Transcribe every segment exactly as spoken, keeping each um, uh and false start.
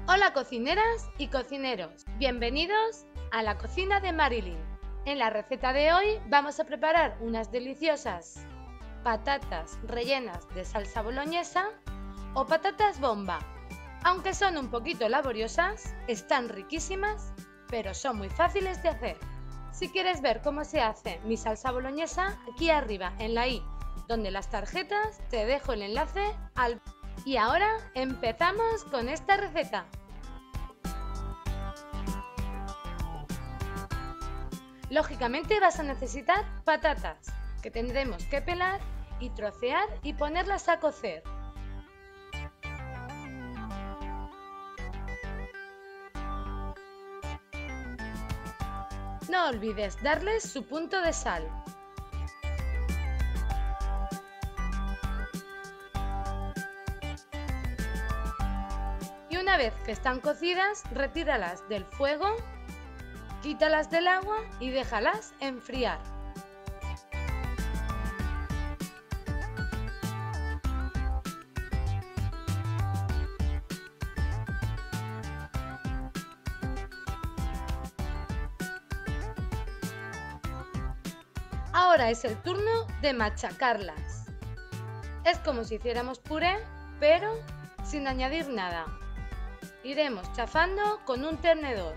Hola cocineras y cocineros, bienvenidos a la cocina de Marilyn. En la receta de hoy vamos a preparar unas deliciosas patatas rellenas de salsa boloñesa o patatas bomba. Aunque son un poquito laboriosas, están riquísimas, pero son muy fáciles de hacer. Si quieres ver cómo se hace mi salsa boloñesa, aquí arriba en la i, donde las tarjetas, te dejo el enlace al... Y ahora empezamos con esta receta. Lógicamente vas a necesitar patatas, que tendremos que pelar y trocear y ponerlas a cocer. No olvides darles su punto de sal. Y una vez que están cocidas, retíralas del fuego, quítalas del agua y déjalas enfriar. Ahora es el turno de machacarlas. Es como si hiciéramos puré, pero sin añadir nada. Iremos chafando con un tenedor.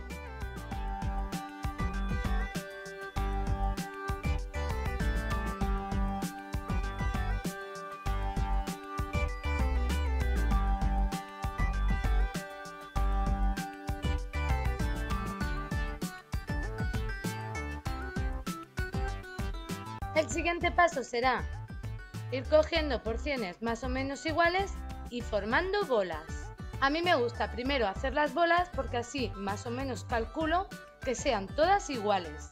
El siguiente paso será ir cogiendo porciones más o menos iguales y formando bolas. A mí me gusta primero hacer las bolas porque así más o menos calculo que sean todas iguales.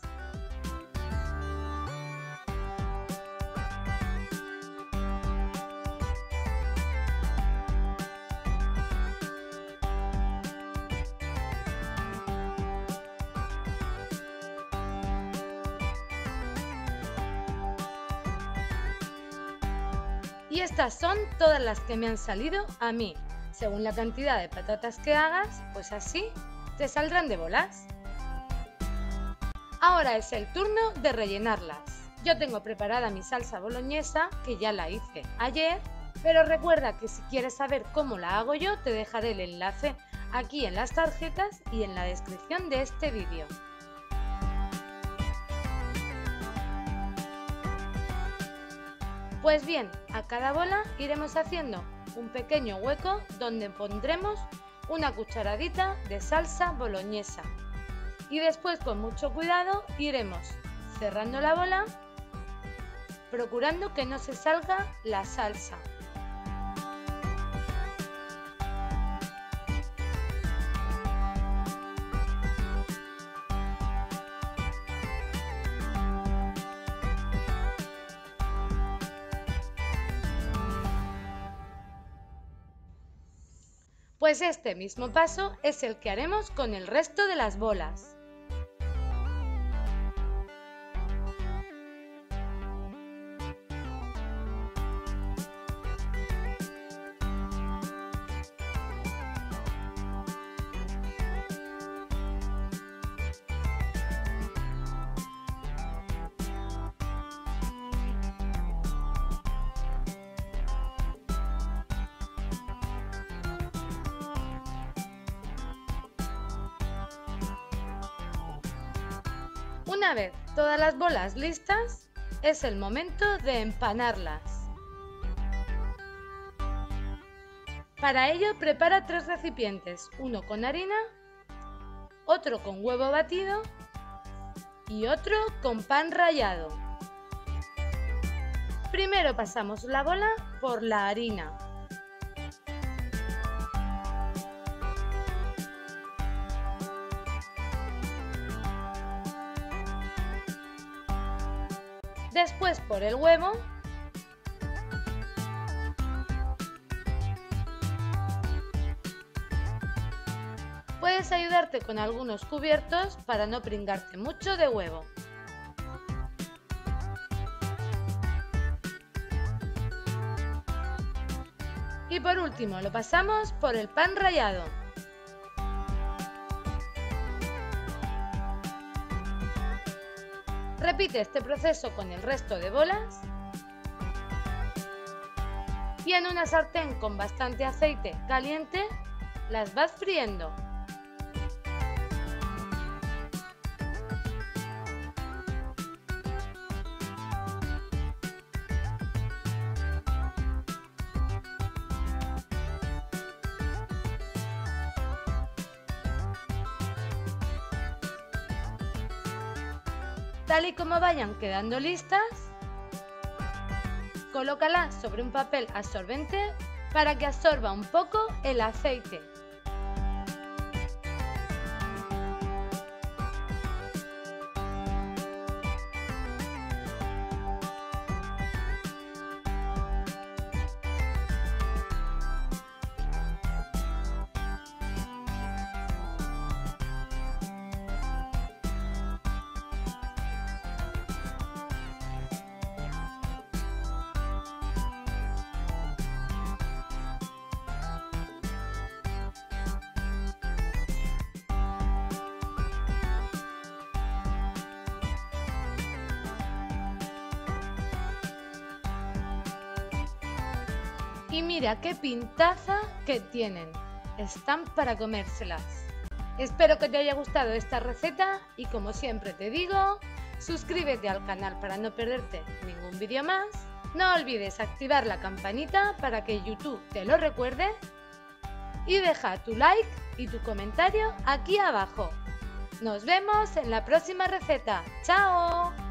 Y estas son todas las que me han salido a mí. Según la cantidad de patatas que hagas, pues así te saldrán de bolas. Ahora es el turno de rellenarlas. Yo tengo preparada mi salsa boloñesa, que ya la hice ayer, pero recuerda que si quieres saber cómo la hago yo, te dejaré el enlace aquí en las tarjetas y en la descripción de este vídeo. Pues bien, a cada bola iremos haciendo un pequeño hueco donde pondremos una cucharadita de salsa boloñesa. Y después, con mucho cuidado, iremos cerrando la bola, procurando que no se salga la salsa. Pues este mismo paso es el que haremos con el resto de las bolas. Una vez todas las bolas listas, es el momento de empanarlas. Para ello prepara tres recipientes, uno con harina, otro con huevo batido y otro con pan rallado. Primero pasamos la bola por la harina. Después por el huevo. Puedes ayudarte con algunos cubiertos para no pringarte mucho de huevo. Y por último lo pasamos por el pan rallado. Repite este proceso con el resto de bolas y en una sartén con bastante aceite caliente las vas friendo. Tal y como vayan quedando listas, colócalas sobre un papel absorbente para que absorba un poco el aceite. Y mira qué pintaza que tienen, están para comérselas. Espero que te haya gustado esta receta y como siempre te digo, suscríbete al canal para no perderte ningún vídeo más. No olvides activar la campanita para que YouTube te lo recuerde y deja tu like y tu comentario aquí abajo. Nos vemos en la próxima receta. ¡Chao!